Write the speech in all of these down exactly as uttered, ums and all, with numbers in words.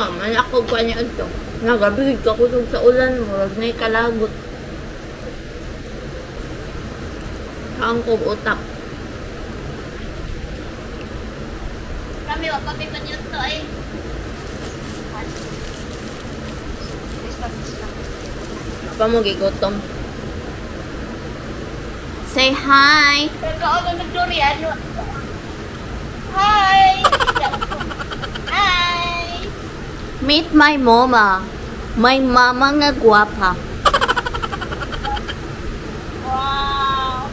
man ako pa niya ito. Nagabigid ka kusog sa ulan mo, rag na ikalagot. Ang kong utak. Kami, wag kami pa nyo to eh. Pa mo gigutom. Say hi! Pero ako nag-durian. Hi! Hi! Meet my mama. My mama nga guwapa. Wow!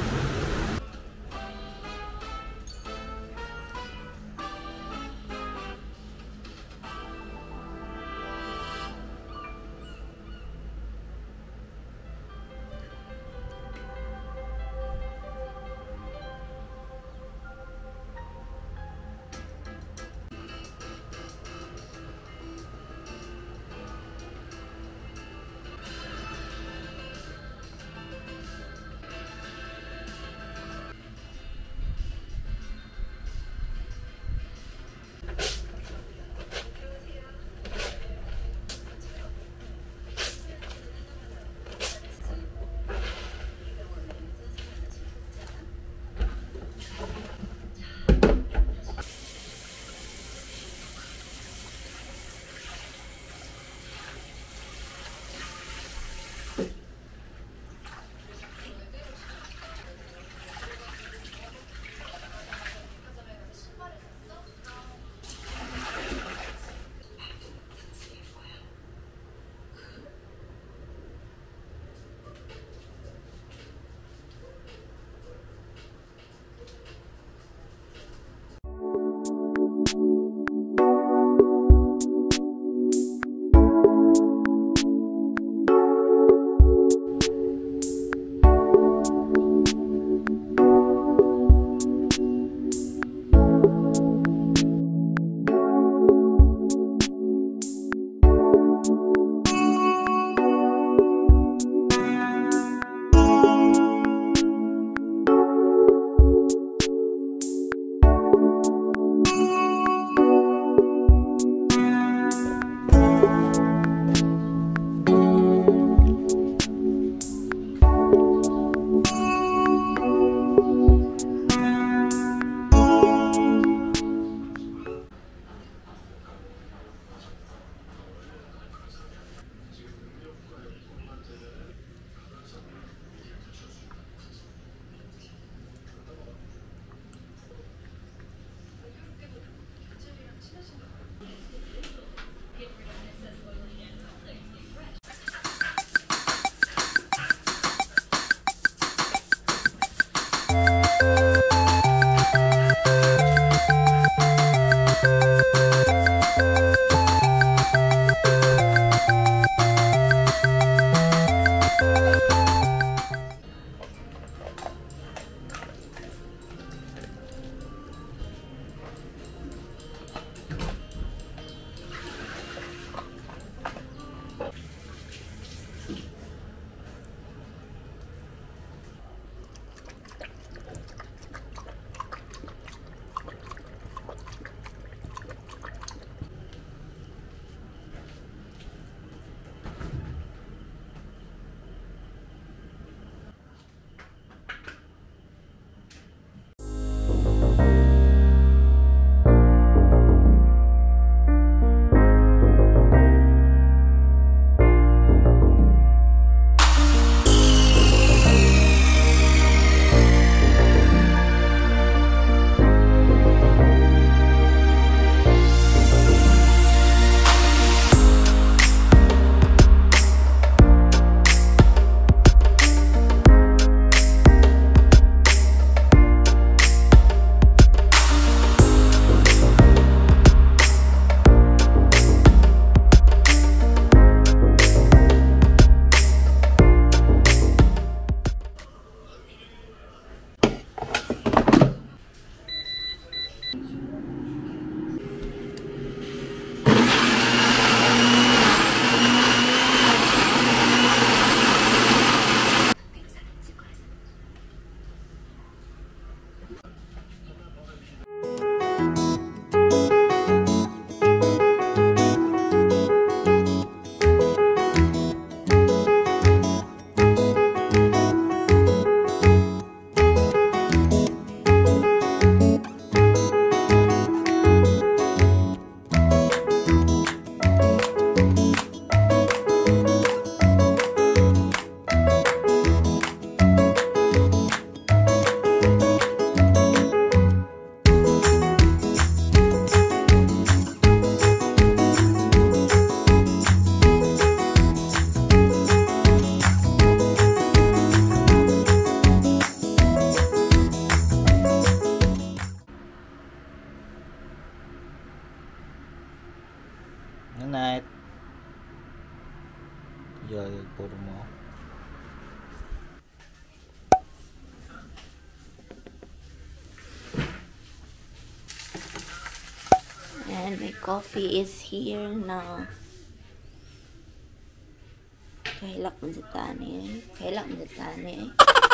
night. Yay, puro mo. And my coffee is here now. Kahilak mo sa tani eh. Kahilak mo sa tani eh.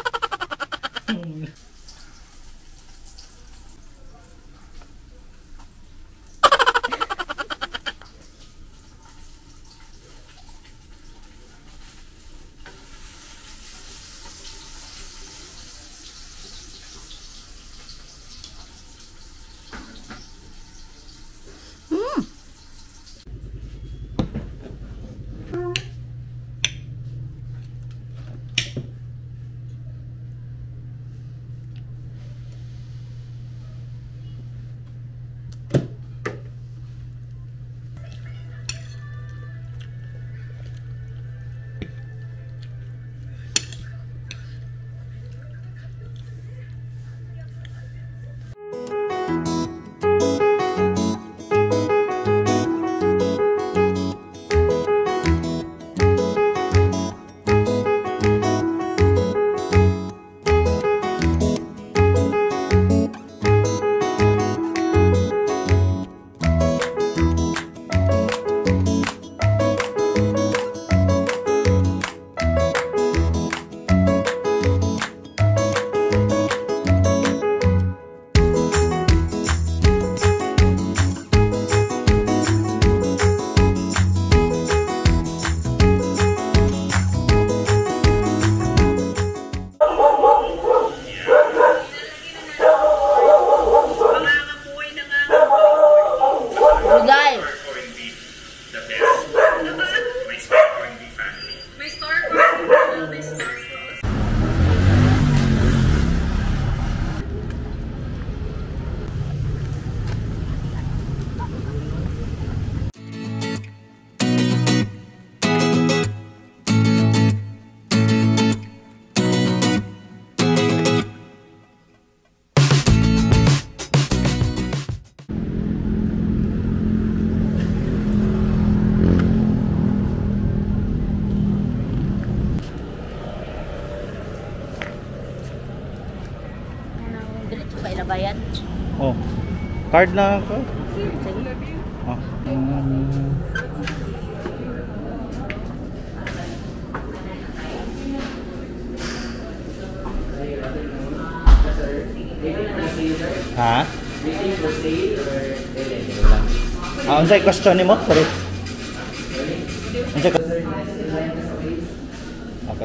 Bayad? Oh. Card lang ako. Sige. Oh. Um, ha? Ah, unsay question nimo? Sorry. Unsay question? Okay.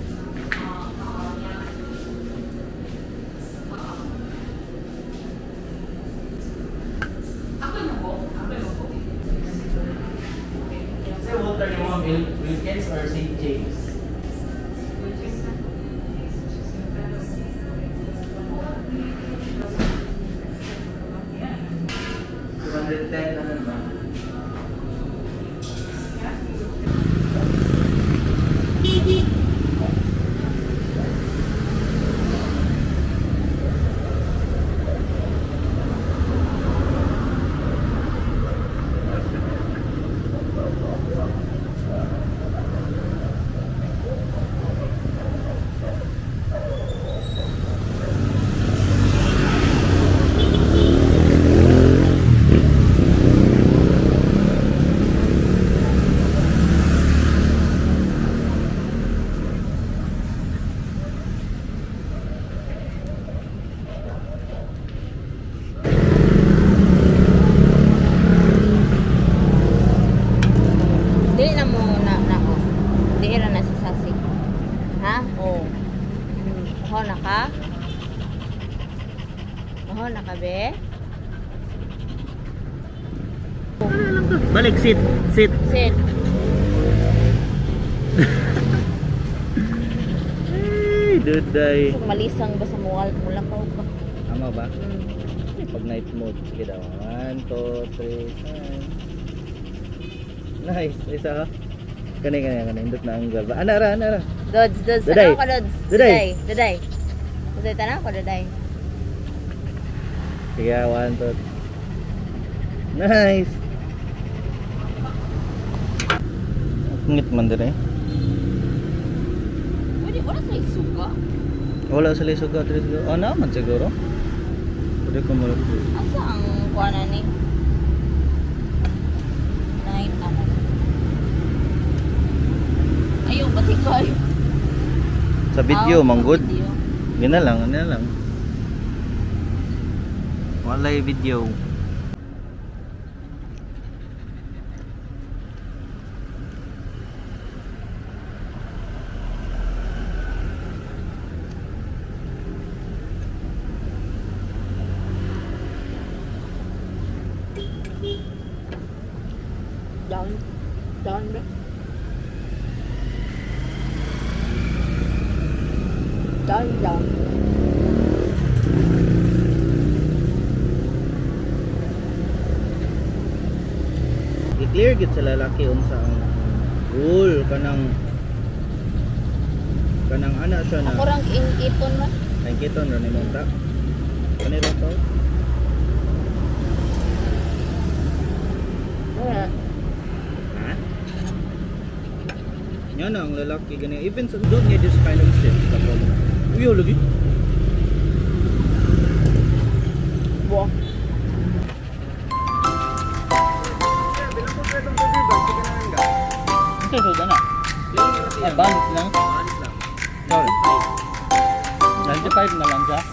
Wilkins or Saint James? two hundred ten naman ba? Nakabe? Balik, sit, sit. Sit. Ay, duday. Malisang ba sa muwal? Mula pa ba? Tama ba? Hmm. Pag night mode, sige daw. one, two, three, nine. Nice. Isa ha? Kanay, kanay, kanay. Indot na ang galba. Anara, anara. Dodz, dodz. Daday. Tanaw ka, dodz. Daday. Daday. Daday, tanaw ka, daday. Sige, one, two. Nice. Ngit man dire. Pwede, wala sa isuga. Wala sa lisuga dire. Oh, naman siguro. Pwede ko mo. Asa ang kuana ni? Nine ano? Ayaw, batik ko ayaw. Sa video, Ah, manggod. sa video. Gina lang, ano lang. Walay video. Down. Down ba? Down, down. I-clear git sa lalaki unsa ang rule kanang kanang ana siya na. Ako rang ingkiton man. Ang kiton ron imong ta. Kanira to. Wala. Ha? Yan ang lalaki gani. Even sa doon niya this kind of shit. Uyo lagi. Buwa. Ito sudah na. Advance lang. Sorry. ninety-five na lang siya.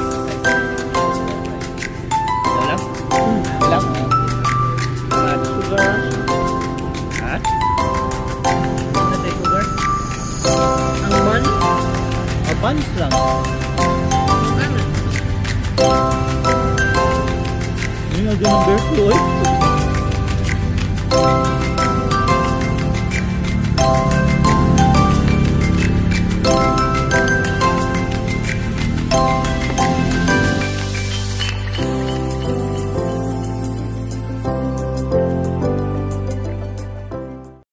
Yan lang. Yan lang. Add sugar. Add. Add sugar. Ang ban? Advance lang. Ini nga ganun birthday.